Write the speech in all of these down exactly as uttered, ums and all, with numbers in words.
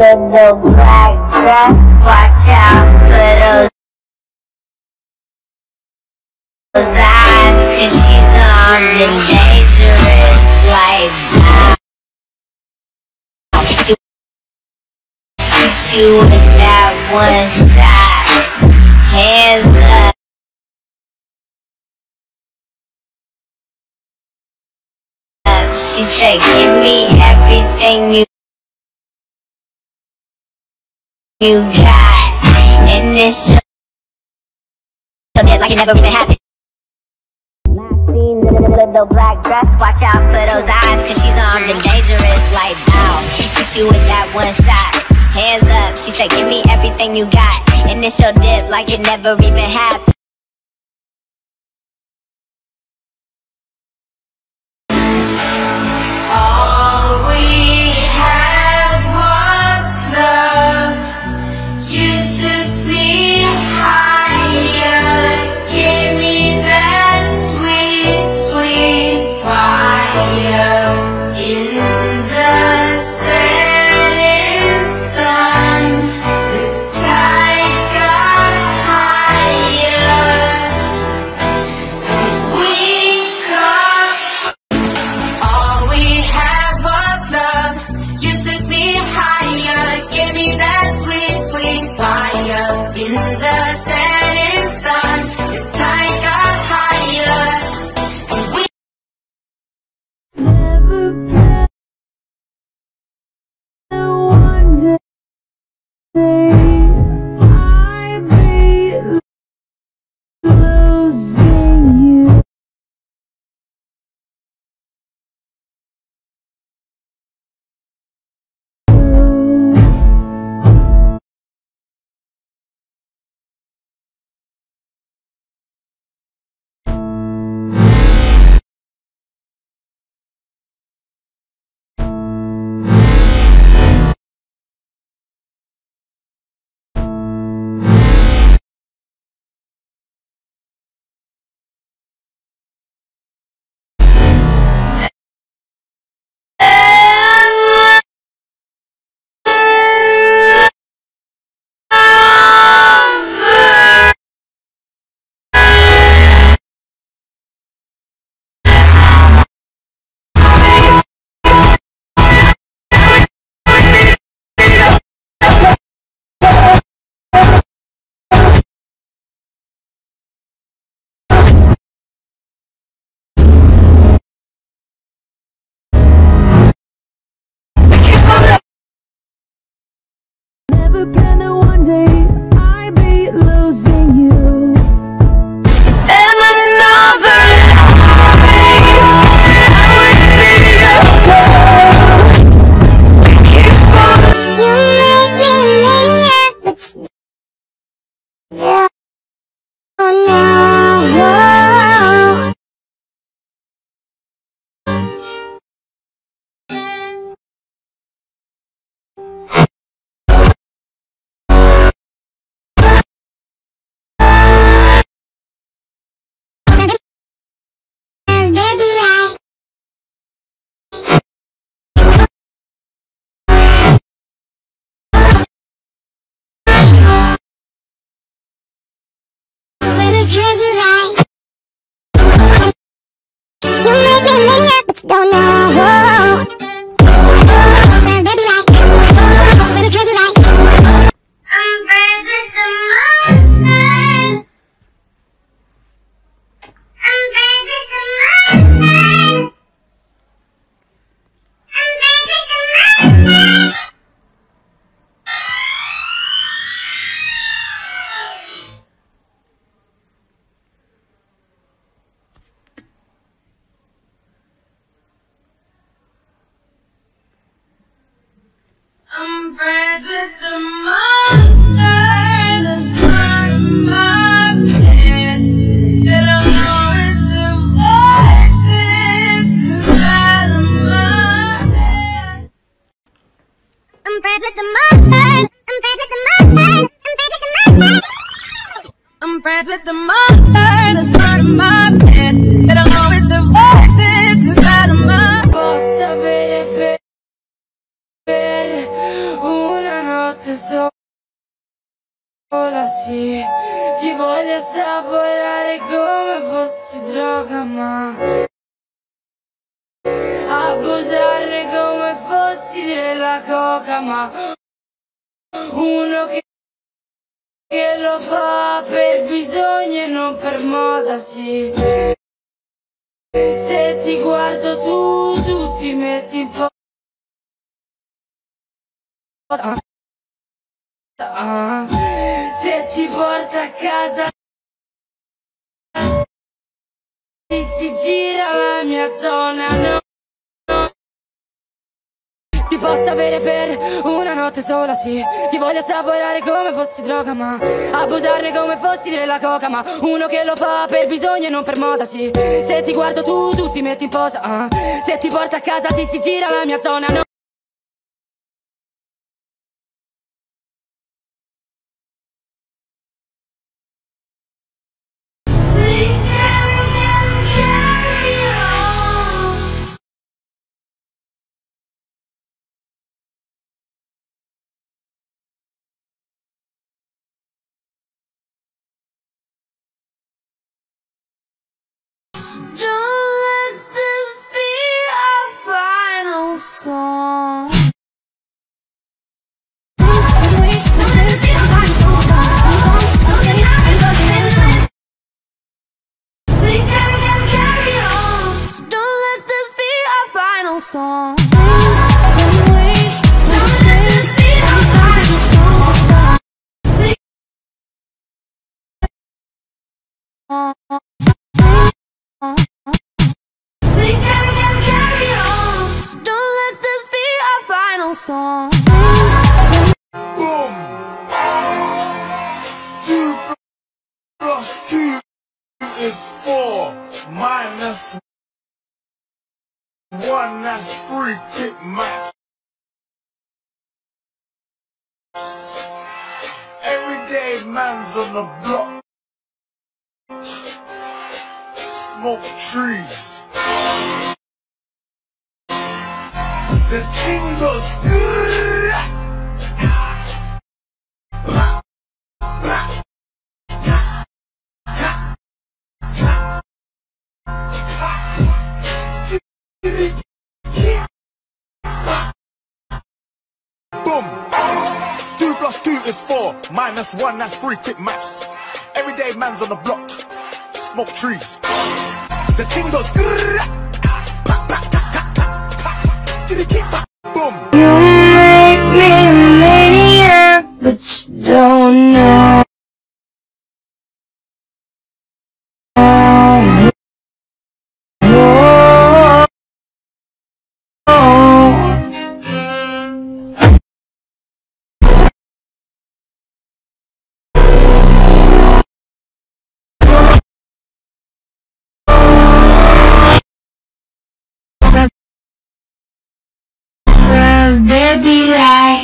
little black dress. Watch out for those, those eyes, cause she's armed and dangerous like that. You with that one shot, hands up. She said, give me everything you you got, and this show like it never even happened. Last seen in a little black dress. Watch out for those eyes, cause she's armed and dangerous like bow. Hit you with that one shot, hands up. She said, give me everything you got, and this your dip like it never even happened. In the setting sun, the tide got higher. We never planned one day I'd be losing you. Never planned that one day I'd be losing you. And another life I would be your girl. Keep on. You make me maniac, but yeah, oh no. Don't know. Well, baby, like, so the crazy right. I'm friends with the monster. I'm friends with the monster. I'm friends with the monster. I'm friends with the monster that's on my bed. That I know with the voices inside of my head. I'm friends with the monster. I'm friends with the monster. I'm friends with the monster. I'm friends with the monster that's on my bed. That I know with the voices inside of my head. Ooh, na, na. sola, sì. Ti voglio assaporare come fossi droga, ma abusarne come fossi della coca, ma uno che, che lo fa per bisogno e non per moda, sì. Se ti guardo tu, tu ti metti in posa. Ah, se ti porta a casa si gira la mia zona, no, no. Ti posso avere per una notte sola, sì. Ti voglio assaporare come fossi droga, ma abusarne come fossi della coca, ma uno che lo fa per bisogno e non per moda, sì. Se ti guardo tu, tu ti metti in posa, ah. Se ti porta a casa si si gira la mia zona, no. Song. Song. Boom! Two plus two is four. Minus one, that's free. Kick match. Everyday man's on the block. Smoke trees. The thing goes good. Boom. Two plus two is four. Minus one, that's three. Quick maths. Everyday man's on the block. Smoke trees. The thing goes good. Boom. You make me a maniac, but you don't know. There be light.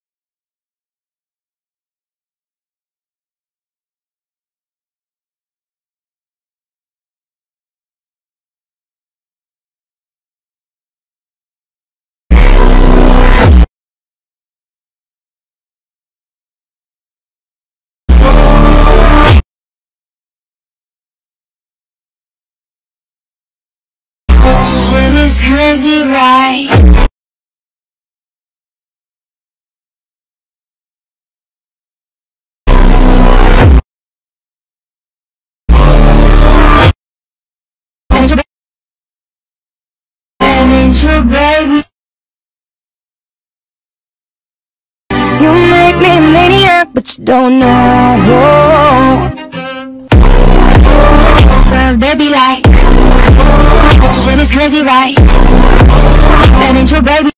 Shit is crazy, right? True, baby. You make me a maniac, but you don't know. Cause there be like, shit is crazy, right? That ain't true, baby.